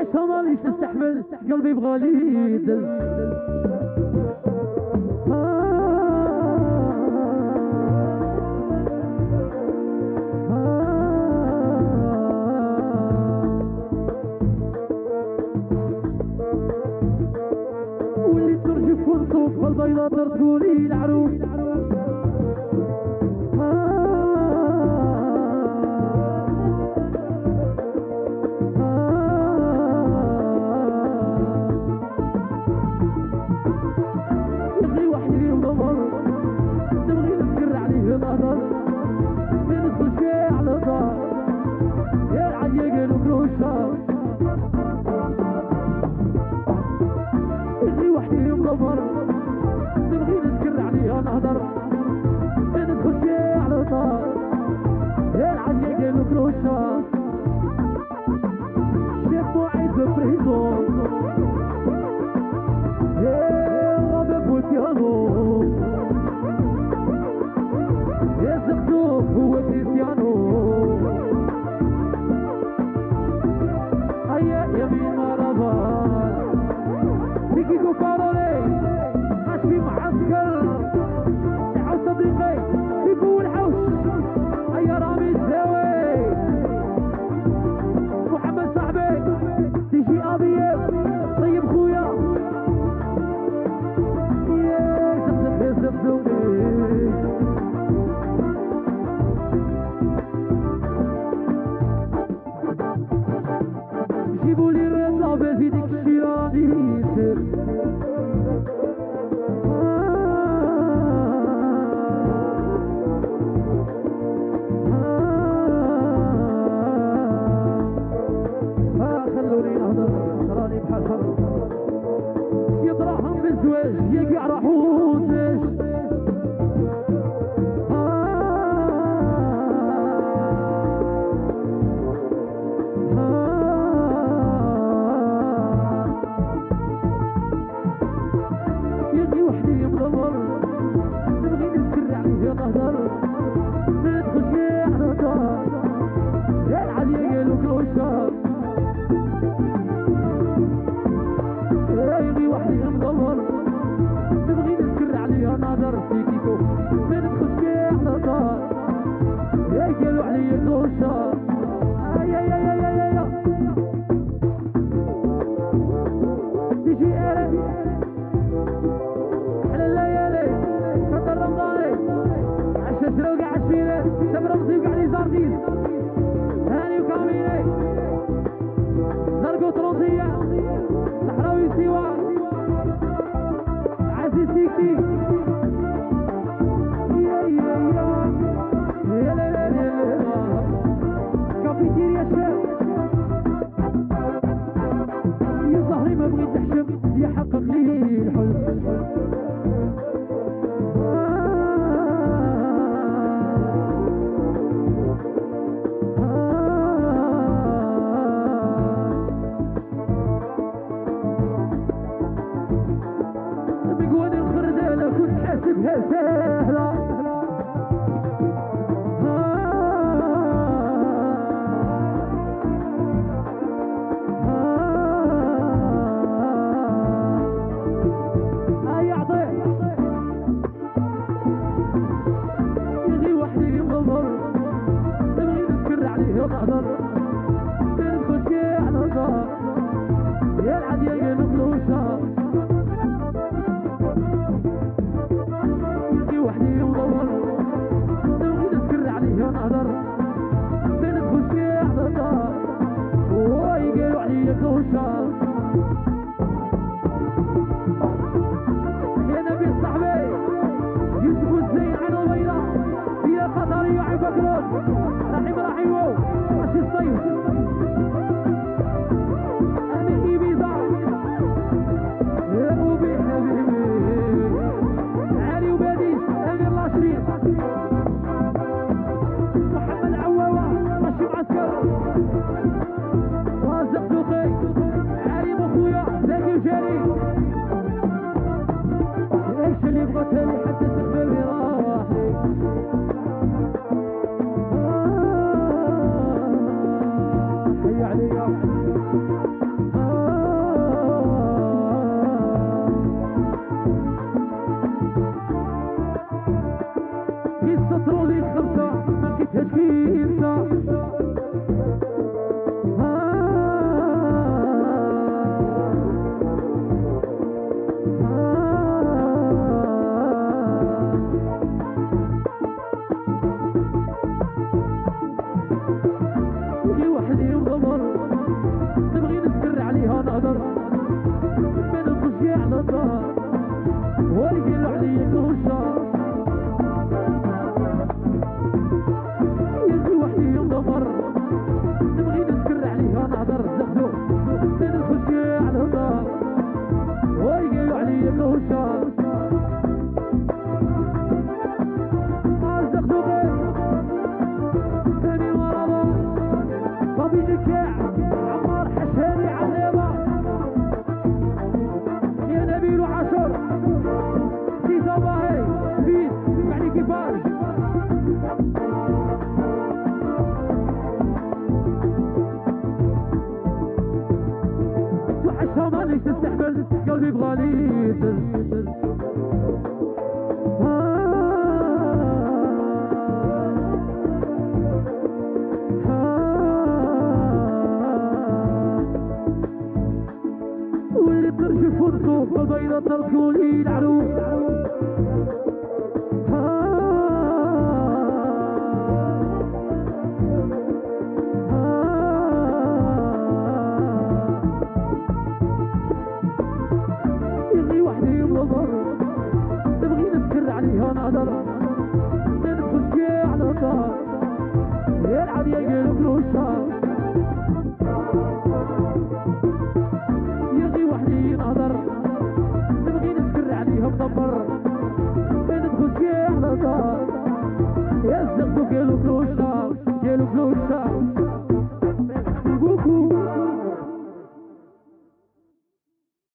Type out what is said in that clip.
عشرة ماليش نستحمل قلبي بغالي يدل واللي ترجف ونطوف والبيضة تقولي العروس يبغي وحدي وضمر نبغي نذكر عليه القدر ما ندخلش فيه على دار يا العياقل وكروشة يبغي وحدي وضمر نبغي نذكر عليه نهضر ما ندخلش فيه على دار يا العياقل وكروشة شيف وعيد بريزون يا زقزوق هو كريستيانو هيا يمين مرابط بيكي كوفارولي عاشي معسكر تعال صديقي في فوق الحوش هيا رامي الزاوي محمد صاحبي تيجي أبيض طيب خويا جيبوا لي الرضا في ديك الشيراني يسر خلوني نهضر راني بحال خضر يضرهم بالزواج يقع راحوتش يجي وحدي مدمر نبغي نسكر عليه نهضر ما ندخلش على دار يا العليا وكروشة يجي وحدي مدمر نبغي نسكر عليه نهضر في كيكو ما ندخلش على دار يا قالوا عليا كروشة تيجي ارد على الليالي خطر رمضاني عشا شروق عشيرات شاب رمزي وقعلي زاردين هاني وكاميني زرقو طروسية صحراوي سيوا عزيز سيكتي يا لا كافيتيريا شاب يا ظهري ما بغيت تحشم يحقق لي الحلم بقواني الخردالة كنت حاسبها سهلة يجي وحدي مضمر نبغي نذكر عليه نهضر ما ندخلش على دار يا العديا مفلوشة يجي وحدي مضمر نبغي نذكر عليه نهضر ما ندخلش على دار وي قالوا عليا كروشة يا نبي صاحبي يوسف الزين عن البيضة يا قطري وعي بكرون رحيم ماشي الصيف أمين إيبيزا يا أبوبي حبيبي علي وباديس أمين لاشرين محمد عواوة ماشي معسكر رازق دوقي علي بخويا زاكي وجاري ايش اللي بغتها لي حتى تقبل راحي حي عليا على الدار والقلو علي كوشة يجي وحدي يوم ضمر نبغي نسكر عليها نهضر زهدو نخشي على الدار والقلو علي كوشة زهدو غير ثاني مرض طبي نكاع عمار حشاني عليبة يا نبيل وعاشور في صباحي بيت يعني كيفاش توحشها مانيش تستحمل قلبي بغالي ترجف ونصوف البيضة تركولي العروس يغني وحدي بضر تبغي نسكر عليها نهضر ندخل شي على الدار يلعب يقلب له الشهر نبغي نسكر عليهم ضبر ندخل شي على الدار يا الزغدو كيلو فلوشة